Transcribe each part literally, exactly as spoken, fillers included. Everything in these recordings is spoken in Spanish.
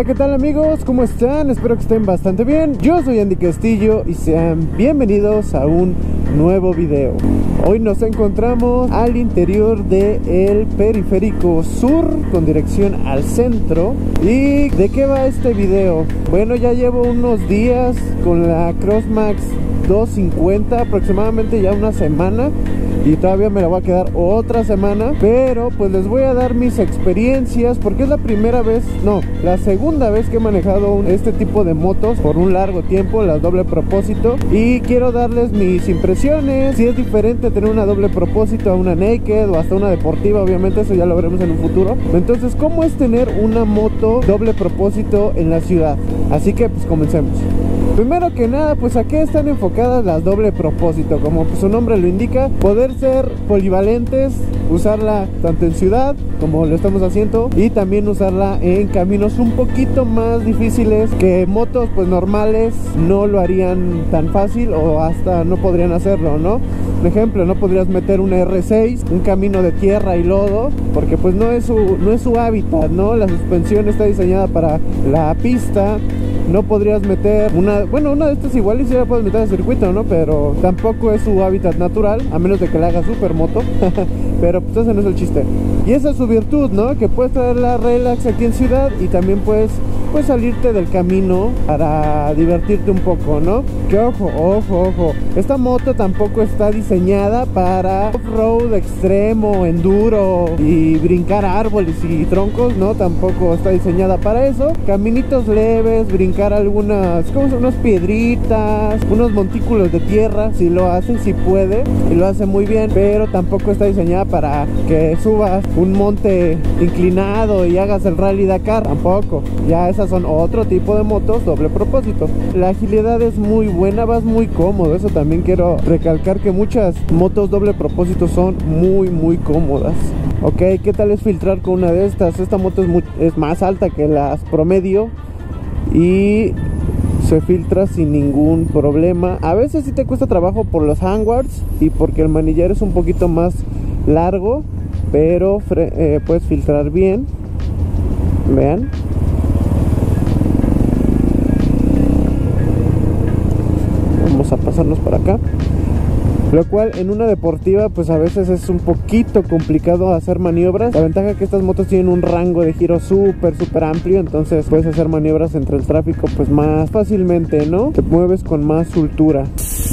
Hola, ¿qué tal amigos? ¿Cómo están? Espero que estén bastante bien. Yo soy Andy Castillo y sean bienvenidos a un nuevo video. Hoy nos encontramos al interior del periférico sur con dirección al centro. ¿Y de qué va este video? Bueno, ya llevo unos días con la Crossmax doscientos cincuenta, aproximadamente ya una semana, y todavía me la voy a quedar otra semana, pero pues les voy a dar mis experiencias porque es la primera vez, no, la segunda vez que he manejado un, este tipo de motos por un largo tiempo, la doble propósito, y quiero darles mis impresiones, si es diferente tener una doble propósito a una naked o hasta una deportiva, obviamente eso ya lo veremos en un futuro. Entonces, ¿cómo es tener una moto doble propósito en la ciudad? Así que pues comencemos. Primero que nada, pues ¿a qué están enfocadas las doble propósito? Como pues, su nombre lo indica, poder ser polivalentes, usarla tanto en ciudad como lo estamos haciendo, y también usarla en caminos un poquito más difíciles que motos pues normales no lo harían tan fácil o hasta no podrían hacerlo, ¿no? Por ejemplo, no podrías meter una R seis, un camino de tierra y lodo, porque pues no es su, no es su hábitat, ¿no? La suspensión está diseñada para la pista. No podrías meter una, bueno, una de estas igual y si la puedes meter al circuito, ¿no? Pero tampoco es su hábitat natural, a menos de que la haga supermoto. Pero pues ese no es el chiste. Y esa es su virtud, ¿no? Que puedes traer la relax aquí en ciudad y también puedes pues salirte del camino para divertirte un poco, ¿no? Que ojo, ojo, ojo, esta moto tampoco está diseñada para off-road extremo, enduro y brincar árboles y troncos, ¿no? Tampoco está diseñada para eso. Caminitos leves, brincar algunas, ¿cómo son? Unas piedritas, unos montículos de tierra, si lo hace, si puede, y lo hace muy bien, pero tampoco está diseñada para que subas un monte inclinado y hagas el Rally Dakar, tampoco. Ya esa son otro tipo de motos doble propósito. La agilidad es muy buena, vas muy cómodo. Eso también quiero recalcar, que muchas motos doble propósito son muy muy cómodas. Ok, ¿qué tal es filtrar con una de estas? Esta moto es, muy, es más alta que las promedio y se filtra sin ningún problema. A veces sí te cuesta trabajo por los handguards y porque el manillar es un poquito más largo, pero eh, puedes filtrar bien. Vean. Vamos a pasarnos para acá, lo cual en una deportiva pues a veces es un poquito complicado hacer maniobras. La ventaja es que estas motos tienen un rango de giro súper súper amplio, entonces puedes hacer maniobras entre el tráfico pues más fácilmente, ¿no? Te mueves con más soltura.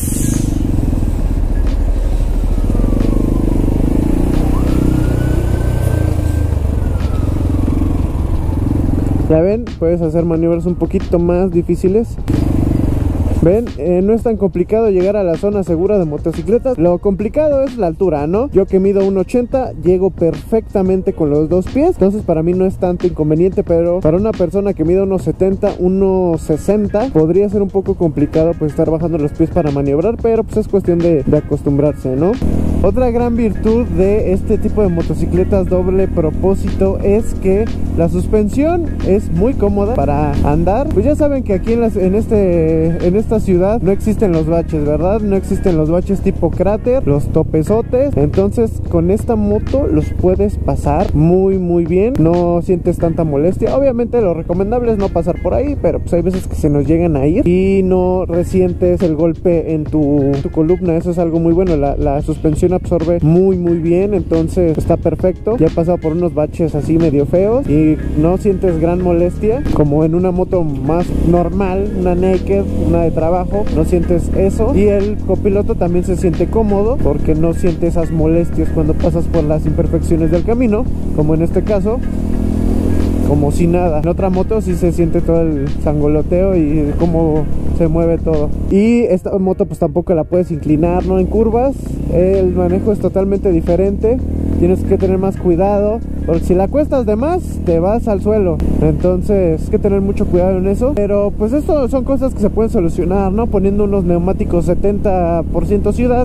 Ya ven, puedes hacer maniobras un poquito más difíciles. Ven, eh, no es tan complicado llegar a la zona segura de motocicletas. Lo complicado es la altura, ¿no? Yo que mido uno ochenta, llego perfectamente con los dos pies, entonces para mí no es tanto inconveniente, pero para una persona que mide uno setenta, uno sesenta, podría ser un poco complicado pues estar bajando los pies para maniobrar, pero pues es cuestión de, de acostumbrarse, ¿no? Otra gran virtud de este tipo de motocicletas doble propósito es que la suspensión es muy cómoda para andar. Pues ya saben que aquí en, las, en, este, en esta ciudad no existen los baches, ¿verdad? No existen los baches tipo cráter, los topezotes. Entonces con esta moto los puedes pasar muy muy bien, no sientes tanta molestia. Obviamente lo recomendable es no pasar por ahí, pero pues hay veces que se nos llegan a ir y no resientes el golpe en tu, tu columna. Eso es algo muy bueno. La, la suspensión absorbe muy muy bien, entonces está perfecto. Ya he pasado por unos baches así medio feos y no sientes gran molestia como en una moto más normal, una naked, una de trabajo, no sientes eso. Y el copiloto también se siente cómodo porque no siente esas molestias cuando pasas por las imperfecciones del camino, como en este caso, como si nada. En otra moto sí se siente todo el sangoloteo y cómo se mueve todo. Y esta moto pues tampoco la puedes inclinar, ¿no? En curvas el manejo es totalmente diferente. Tienes que tener más cuidado, porque si la cuestas de más te vas al suelo. Entonces hay que tener mucho cuidado en eso. Pero pues esto son cosas que se pueden solucionar, ¿no? Poniendo unos neumáticos setenta por ciento ciudad,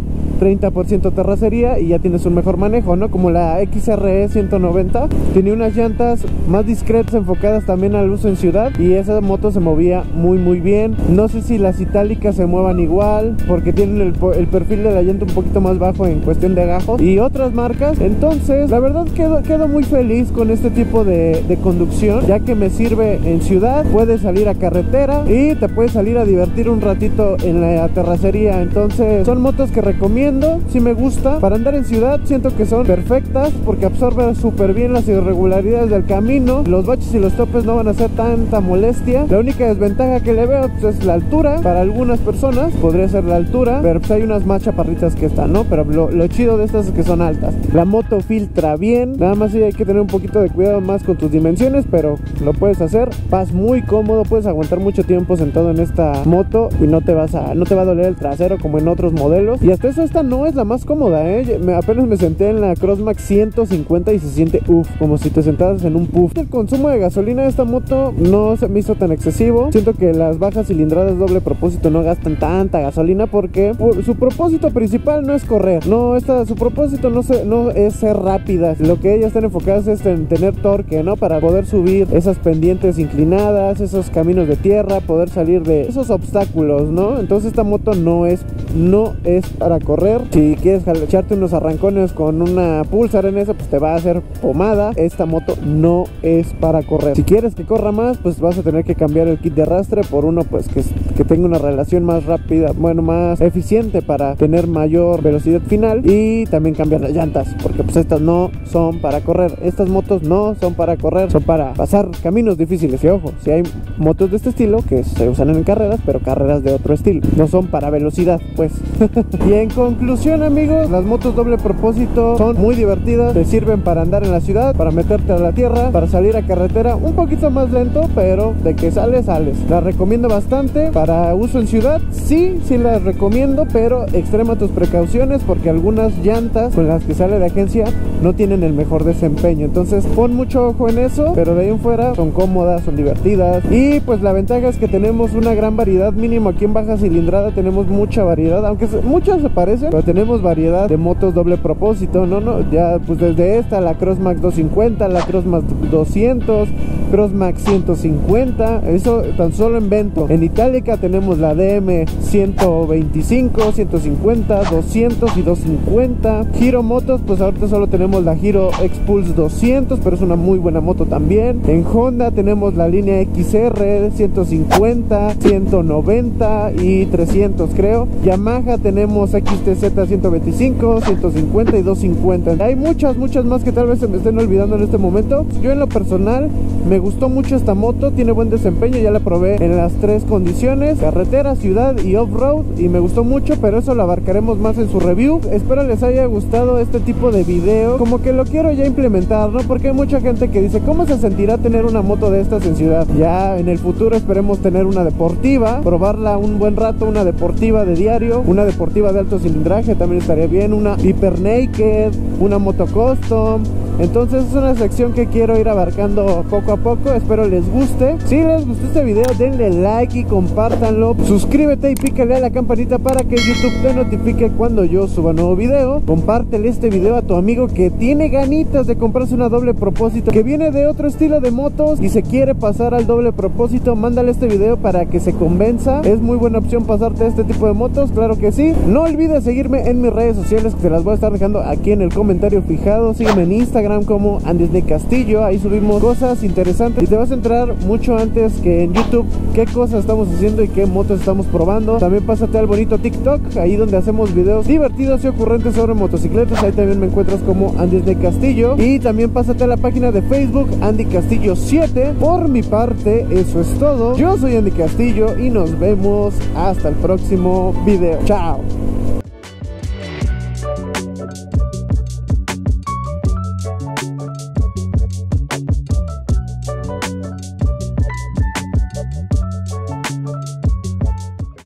treinta por ciento terracería y ya tienes un mejor manejo, ¿no? Como la X R E ciento noventa, tiene unas llantas más discretas enfocadas también al uso en ciudad y esa moto se movía muy muy bien. No sé si las itálicas se muevan igual porque tienen el, el perfil de la llanta un poquito más bajo en cuestión de agajos y otras marcas. Entonces la verdad quedo, quedo muy feliz con este tipo de, de conducción, ya que me sirve en ciudad, puedes salir a carretera y te puedes salir a divertir un ratito en la terracería. Entonces son motos que recomiendo, si me gusta para andar en ciudad. Siento que son perfectas porque absorben súper bien las irregularidades del camino, los baches y los topes no van a ser tanta molestia. La única desventaja que le veo pues, es la altura. Para algunas personas podría ser la altura, pero pues hay unas más chaparritas que están, ¿no? Pero lo, lo chido de estas es que son altas. La moto filtra bien, nada más sí hay que tener un poquito de cuidado más con tus dimensiones, pero lo puedes hacer. Vas muy cómodo, puedes aguantar mucho tiempo sentado en esta moto y no te vas a no te va a doler el trasero como en otros modelos. Y hasta eso esta no es la más cómoda, ¿eh? Me, apenas me senté en la Crossmax ciento cincuenta y se siente uff, como si te sentaras en un puff. El consumo de gasolina de esta moto no se me hizo tan excesivo. Siento que las bajas cilindradas doble propósito no gastan tanta gasolina porque su propósito principal no es correr, no esta, su propósito no, se, no es ser rápidas. Lo que ellas están enfocadas es en tener torque, ¿no? Para poder subir esas pendientes inclinadas, esos caminos de tierra, poder salir de esos obstáculos, ¿no? Entonces esta moto no es no es para correr. Si quieres echarte unos arrancones con una Pulsar en esa, pues te va a hacer pomada. Esta moto no es para correr. Si quieres que corra más, pues vas a tener que cambiar el kit de arrastre por uno pues que, que tenga una relación más rápida, bueno, más eficiente para tener mayor velocidad final, y también cambiar las llantas, porque pues estas no son para correr. Estas motos no son para correr, son para pasar caminos difíciles. Y ojo, si hay motos de este estilo que se usan en carreras, pero carreras de otro estilo, no son para velocidad, pues. Y en conclusión, amigos, las motos doble propósito son muy divertidas, te sirven para andar en la ciudad, para meterte a la tierra, para salir a carretera un poquito más lento, pero de que sales, sales. Las recomiendo bastante para uso en ciudad, sí, sí las recomiendo, pero extrema tus precauciones porque algunas llantas con las que sale de agencia no tienen el mejor desempeño. Entonces pon mucho ojo en eso, pero de ahí en fuera son cómodas, son divertidas. Y pues la ventaja es que tenemos una gran variedad, mínimo aquí en baja cilindrada tenemos mucha variedad, aunque muchas se parecen, pero tenemos variedad de motos doble propósito, no, no, ya pues desde esta, la Crossmax doscientos cincuenta, la Crossmax doscientos, Crossmax ciento cincuenta, eso tan solo en Vento. En Itálica tenemos la D M ciento veinticinco, ciento cincuenta, doscientos y doscientos cincuenta. Giro Motos, pues ahorita solo tenemos la Giro X-Pulse doscientos, pero es una muy buena moto también. En Honda tenemos la línea X R ciento cincuenta, ciento noventa y trescientos, creo. Yamaha tenemos X T Z ciento veinticinco, ciento cincuenta y doscientos cincuenta. Hay muchas, muchas más que tal vez se me estén olvidando en este momento. Yo en lo personal me gustó mucho esta moto, tiene buen desempeño, ya la probé en las tres condiciones, carretera, ciudad y off-road, y me gustó mucho, pero eso lo abarcaremos más en su review. Espero les haya gustado este tipo de video, como que lo quiero ya implementar, ¿no? Porque hay mucha gente que dice, ¿cómo se sentirá tener una moto de estas en ciudad? Ya en el futuro esperemos tener una deportiva, probarla un buen rato, una deportiva de diario, una deportiva de alto cilindraje también estaría bien, una Hyper Naked, una moto custom. Entonces es una sección que quiero ir abarcando poco a poco, espero les guste. Si les gustó este video, denle like y compártanlo. Suscríbete y pícale a la campanita para que YouTube te notifique cuando yo suba nuevo video. Compártele este video a tu amigo que tiene ganitas de comprarse una doble propósito, que viene de otro estilo de motos y se quiere pasar al doble propósito. Mándale este video para que se convenza. Es muy buena opción pasarte a este tipo de motos, claro que sí. No olvides seguirme en mis redes sociales, que te las voy a estar dejando aquí en el comentario fijado. Sígueme en Instagram como Andesne Castillo, ahí subimos cosas interesantes y te vas a enterar mucho antes que en YouTube qué cosas estamos haciendo y qué motos estamos probando. También pásate al bonito TikTok, ahí donde hacemos videos divertidos y ocurrentes sobre motocicletas, ahí también me encuentras como Andesne Castillo. Y también pásate a la página de Facebook Andy Castillo siete. Por mi parte eso es todo, yo soy Andy Castillo y nos vemos hasta el próximo video. Chao.